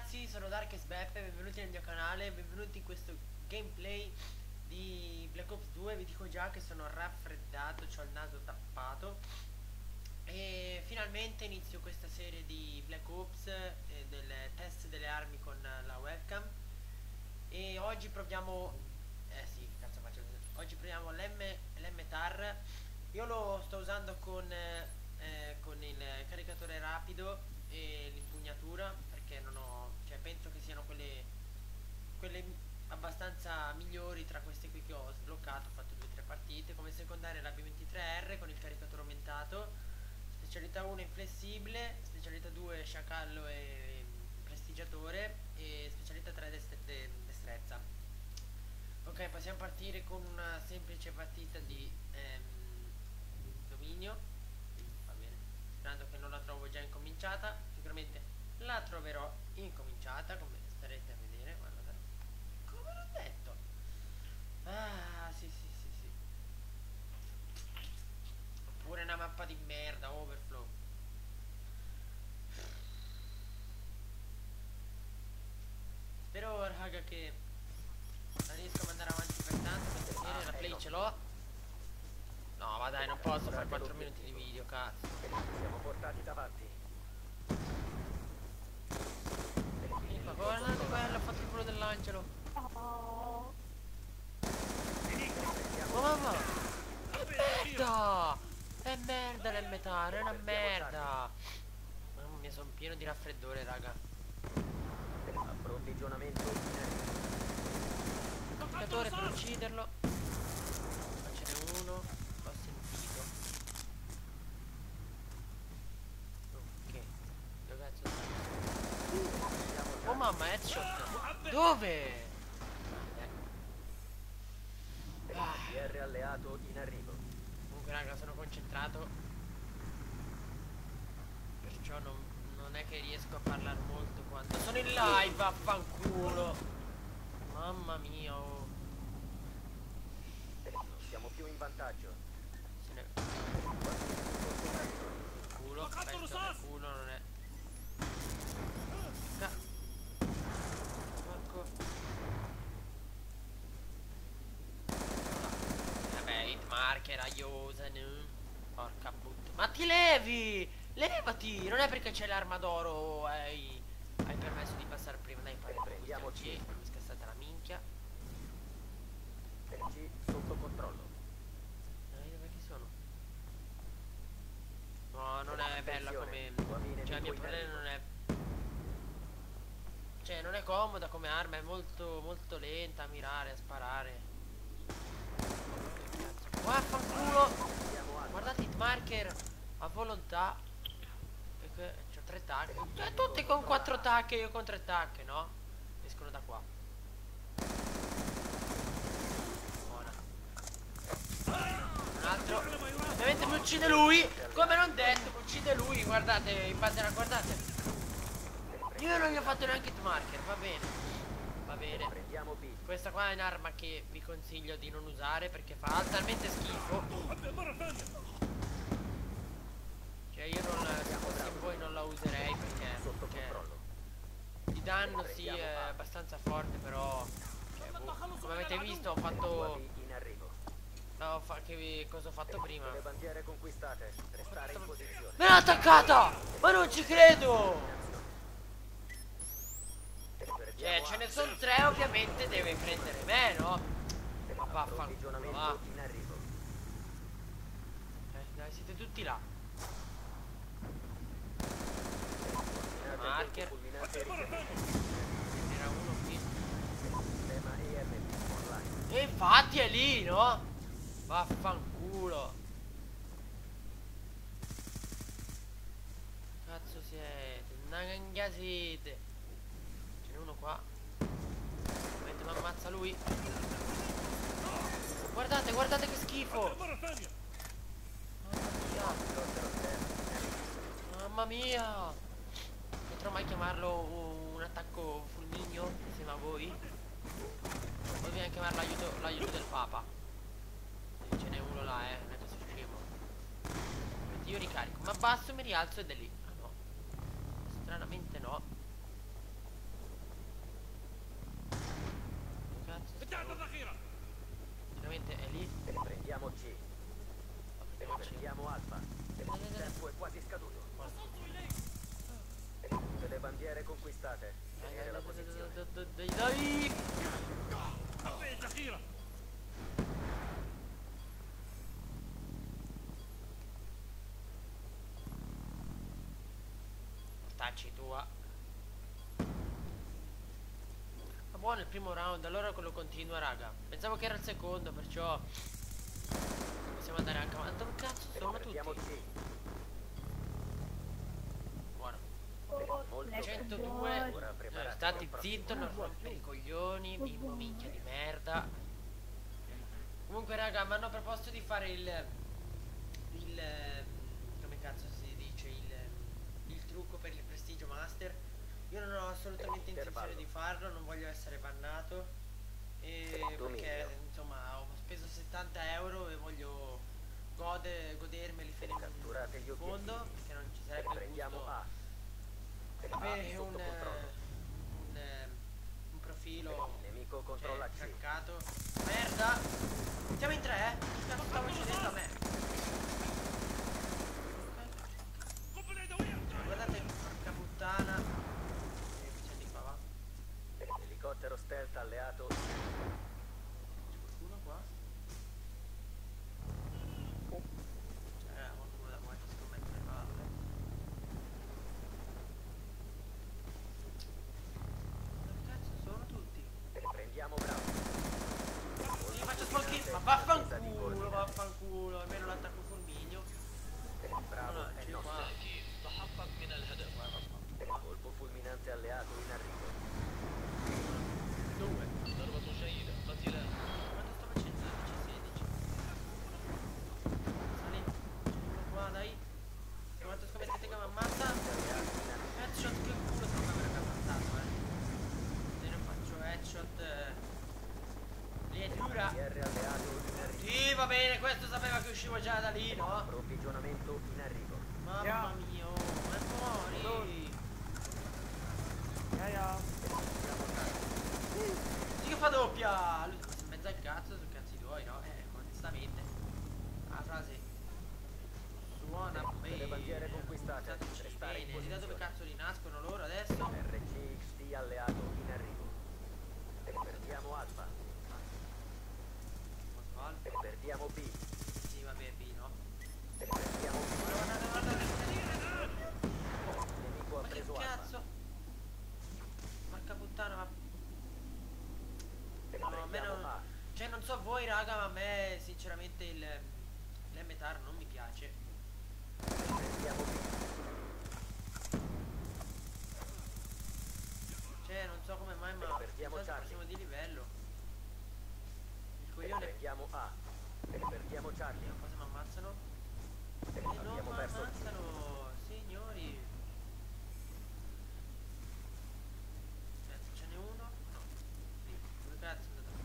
ragazzi, sono Darkest Beppe, benvenuti nel mio canale, benvenuti in questo gameplay di Black Ops 2. Vi dico già che sono raffreddato, ho il naso tappato e finalmente inizio questa serie di Black Ops del test delle armi con la webcam. E oggi proviamo, sì, che cazzo faccio? Oggi proviamo l'MTAR. Io lo sto usando con il caricatore rapido e l'impugnatura, perché non ho, cioè penso che siano quelle abbastanza migliori tra queste qui che ho sbloccato. Ho fatto 2 o 3 partite. Come secondaria la B23R con il caricatore aumentato, specialità 1 inflessibile, specialità 2 sciacallo e prestigiatore e specialità 3 destrezza. Ok, possiamo partire con una semplice partita di dominio. Va bene, sperando che non la trovo già incominciata. Sicuramente la troverò incominciata, come starete a vedere. Guarda, come l'ho detto. Ah, sì, sì, sì, sì. Oppure una mappa di merda, overflow. Spero, raga, che la riesco a mandare avanti per tanto, perché ieri la play ce l'ho. No, ma dai, non posso fare 4 minuti di video, cazzo. Siamo portati davanti. Ma guardate quello, ha fatto il culo dell'angelo. Oh mamma! Che merda! È merda l'MTAR, è una merda! Mamma mia, sono pieno di raffreddore, raga. Approvvigionamento. Giocatore per ucciderlo. Ma ce n'è uno. L'ho sentito. Ok. Dove cazzo sta? Oh mamma, headshot. Dove? PR alleato in arrivo. Comunque raga, sono concentrato, perciò non è che riesco a parlare molto quando sono in live. Vaffanculo. Mamma mia, oh. Non siamo più in vantaggio. Se ne... Culo, questo è culo, non è... Porco. Vabbè, hitmarker, Aiosen. Porca puttana. Ma ti levi! Levati! Non è perché c'è l'arma d'oro hai permesso di passare prima. Dai, Prendiamoci. mi scassate la minchia. C sotto controllo. Dove chi sono? No, non è bella come... Cioè, il mio problema non è... Cioè, non è comoda come arma, è molto, molto lenta a mirare, a sparare. Vaffanculo! Guardate hitmarker a volontà. C'ho 3 tacche. Tutti con 4 tacche, io con 3 tacche, no? Escono da qua. Buona. Un altro. Ovviamente mi uccide lui. Come non detto, mi uccide lui. Guardate, in bandera, guardate. Io non gli ho fatto neanche hitmarker, va bene. Va bene. Prendiamo B. Questa qua è un'arma che vi consiglio di non usare perché fa talmente schifo. Cioè io non, se fossi voi non la userei perché Sotto controllo. di danno sì è abbastanza forte, però cioè, come avete visto ho fatto in arrivo. no, cosa ho fatto prima? Le bandiere conquistate. Restare in posizione. Me l'ha attaccata! Ma non ci credo! Cioè ce ne sono 3, ovviamente deve prendere me, no? Ma vaffanculo, va. In arrivo. Dai, siete tutti là. Marker. Era uno qui. Sistema EMP online. E infatti è lì, no? Vaffanculo. Cazzo siete? Nanga siete? Ce n'è uno qua. Mentre mi ammazza lui. Guardate, guardate che schifo. Mamma mia. Potrò mai chiamarlo un attacco fulmineo insieme a voi? O dobbiamo chiamarlo l'aiuto del Papa? Ce n'è uno là, non è che sono scemo. Io ricarico, ma abbasso, mi rialzo ed è lì. Ah no. Stranamente no. Prendiamo C. Prendiamo C. Prendiamo Alfa. Il tempo è quasi scaduto. Tutte le bandiere conquistate. Tenere la posizione. Dai! Mortacci tua. Ma buono il primo round, allora quello continua, raga. Pensavo che era il secondo, perciò possiamo andare anche avanti. Dove cazzo sono Prendiamo tutti? C. Buono. Molto 102. Ora preparati State per il prossimo. zitto, non rompere i coglioni, bimbo minchia di merda. Comunque raga, mi hanno proposto di fare il come cazzo si dice, il trucco per il prestigio master. Io non ho assolutamente intenzione di farlo, non voglio essere bannato, perché insomma ho speso 70 euro e voglio godermeli fino Catturate gli in fondo, obiettivi. perché non ci sarebbe il Prendiamo gusto A. avere sotto controllo. un profilo, Il nemico controlla C. craccato. Merda! Siamo in tre, Che cazzo stavo uccidendo a me? Guardate, porca puttana. C'è di qua, va. Elicottero stealth alleato. C'è qualcuno qua? C'è qualcuno da qualche scommettere le palle. Dove cazzo sono tutti? Prendiamo Bravo. Sì, faccio smoking, ma vaffanculo, almeno l'attacco fulmineo. Bravo è C'è nostro. qua. Colpo fulminante alleato in arrivo. 2. Quanto sto facendo? 16. Sali. Uno qua, dai. Quanto scommettete che mi ammazza? Headshot, che culo se non mi avrebbe ammazzato, Se non faccio headshot. Lì è dura. BR alleato in arrivo. Sì, va bene, questo sapeva che uscivo già da lì, no? Approvvigionamento in arrivo. Mamma mia, ma muori! Sì che fa doppia! Lui si è messo in mezzo al cazzo, su cazzi tuoi, no? Onestamente. La frase suona bene. Le bandiere conquistate. Restare in Bene, da dove posizione. cazzo rinascono loro adesso? RCXD alleato in arrivo. Perdiamo Alfa. Perdiamo B. Sì, vabbè, B, no? Perdiamo B. Guarda. Il nemico ha Ma che preso Alfa. cazzo? Porca puttana, ma... No, a me Prendiamo non... A. Cioè, non so voi, raga, ma a me, sinceramente, l'MTAR non mi piace. Prendiamo B. Cioè, non so come mai, ma... Perdiamo di solito Charlie. passiamo di livello. Il coglione... Prendiamo A. Perdiamo Charlie. Vediamo cosa mi ammazzano. E non mi Abbiamo perso il ammazzano, signori. Aspetta, ce n'è uno? No. Sì, dove cazzo è andato?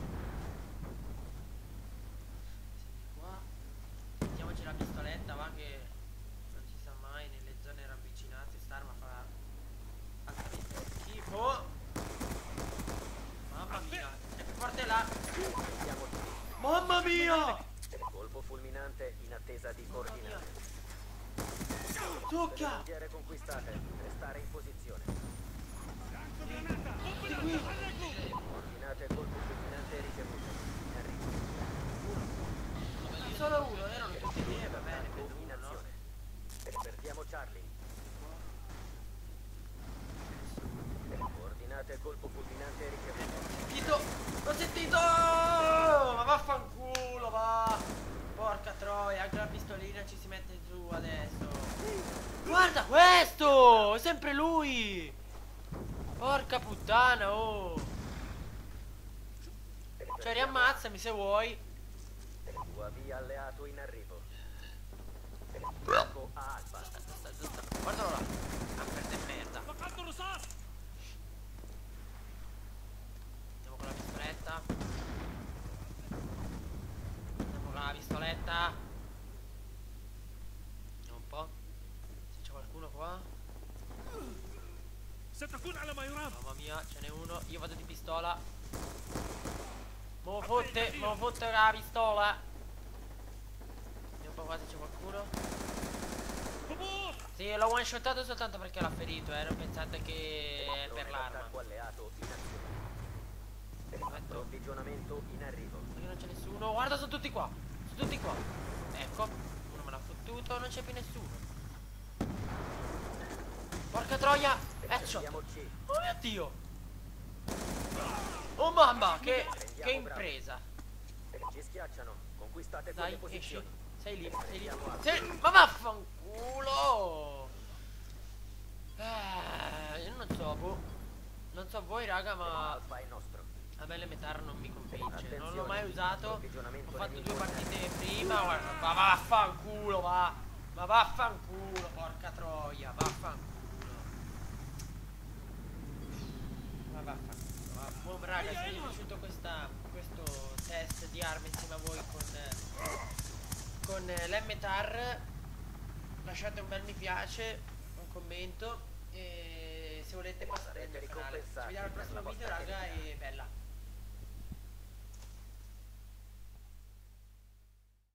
Siamo qua. Mettiamoci la pistoletta, va, che non si sa mai, nelle zone ravvicinate st'arma fa altamente schifo. Mamma mia, è più forte là. Prendiamo C. Mamma mia! Colpo fulminante in attesa di Mamma mia! coordinate. Le Succhia! bandiere conquistate. Restare in posizione. Tutti qui! Coordinate colpo fulminante ricevuto. In arrivo. Solo uno, erano tutti lì, va bene, Attacco vedo in uno, no? azione. Perdiamo Charlie. Coordinate colpo fulminante ricevuto. Sentito! L'ho sentito! Ma vaffanculo, va! Porca troia, anche la pistolina ci si mette giù adesso. Guarda questo! È sempre lui! Porca puttana, oh! Cioè, riammazzami se vuoi. UAV alleato in arrivo. Blocco a Alfa. Guardalo là! Camper de merda! Andiamo con la pistoletta. Andiamo con la pistoletta. Vediamo un po'. Se c'è qualcuno qua. Mamma mia, ce n'è uno. Io vado di pistola. Mo fotte con la pistola. quasi c'è qualcuno. Sì, l'ho one shotato soltanto perché l'ha ferito, non pensate che è per l'arma. Attacco alleato in azione. Approvvigionamento in arrivo. Perché non c'è nessuno. Guarda, sono tutti qua. Sono tutti qua. Ecco, uno me l'ha fottuto, non c'è più nessuno. Porca troia! Headshot! Prendiamo C. Oh mio Dio! Oh mamma, che impresa! Ci schiacciano. Conquistate Dai, quelle esci. posizioni. Sei lì, sei lì. Ma vaffanculo! Io non so, boh. Non so voi raga, ma Alfa è nostro. a me l'Elementar non mi convince. Non Attenzione, l'ho mai usato. approvvigionamento Ho fatto nemico. 2 partite prima. Guarda, ma vaffanculo, va. Ma vaffanculo, porca troia, vaffanculo. Ma vaffanculo. Boh, raga, se vi è piaciuto questo test di armi insieme a voi con l'Elementar, lasciate un bel mi piace, un commento e se volete passare nel mio canale. Ci vediamo al prossimo video raga e bella.